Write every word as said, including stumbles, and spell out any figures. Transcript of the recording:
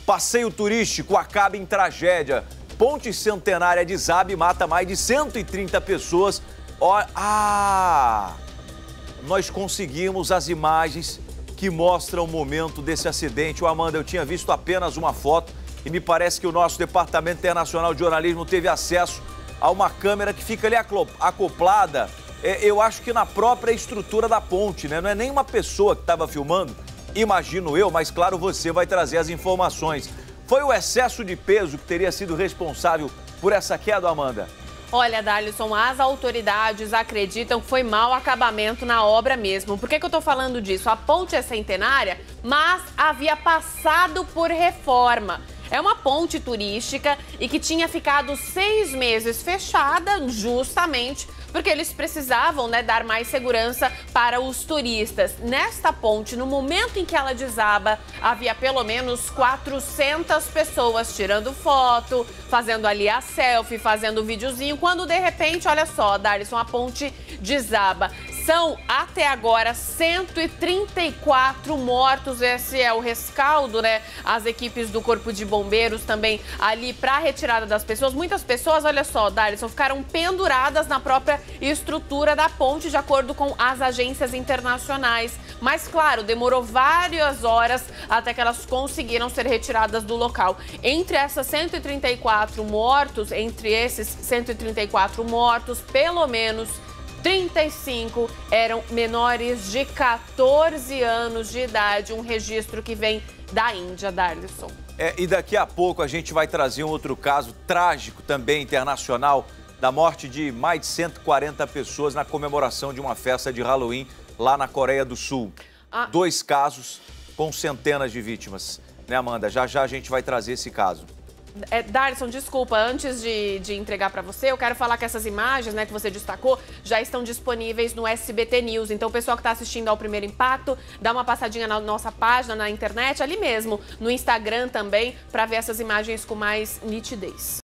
Passeio turístico acaba em tragédia. Ponte centenária desaba e mata mais de cento e trinta pessoas. Ó, ah! Nós conseguimos as imagens que mostram o momento desse acidente. O Amanda, eu tinha visto apenas uma foto e me parece que o nosso Departamento Internacional de Jornalismo teve acesso a uma câmera que fica ali acoplada, é, eu acho que na própria estrutura da ponte, né? Não é nem uma pessoa que estava filmando, imagino eu, mas claro, você vai trazer as informações. Foi o excesso de peso que teria sido responsável por essa queda, Amanda? Olha, Darlison, as autoridades acreditam que foi mau acabamento na obra mesmo. Por que que eu tô falando disso? A ponte é centenária, mas havia passado por reforma. É uma ponte turística e que tinha ficado seis meses fechada justamente porque eles precisavam, né, dar mais segurança para os turistas. Nesta ponte, no momento em que ela desaba, havia pelo menos quatrocentas pessoas tirando foto, fazendo ali a selfie, fazendo o videozinho, quando de repente, olha só, Darlison, a ponte desaba. São, até agora, cento e trinta e quatro mortos. Esse é o rescaldo, né? As equipes do Corpo de Bombeiros também ali para a retirada das pessoas. Muitas pessoas, olha só, Darlison, ficaram penduradas na própria estrutura da ponte, de acordo com as agências internacionais. Mas, claro, demorou várias horas até que elas conseguiram ser retiradas do local. Entre essas cento e trinta e quatro mortos, entre esses cento e trinta e quatro mortos, pelo menos trinta e cinco eram menores de quatorze anos de idade, um registro que vem da Índia, Darlison. É, e daqui a pouco a gente vai trazer um outro caso trágico também internacional, da morte de mais de cento e quarenta pessoas na comemoração de uma festa de Halloween lá na Coreia do Sul. Ah. Dois casos com centenas de vítimas, né, Amanda? Já já a gente vai trazer esse caso. É, Darlison, desculpa, antes de, de entregar para você, eu quero falar que essas imagens, né, que você destacou, já estão disponíveis no S B T News. Então, o pessoal que está assistindo ao Primeiro Impacto, dá uma passadinha na nossa página, na internet, ali mesmo, no Instagram também, para ver essas imagens com mais nitidez.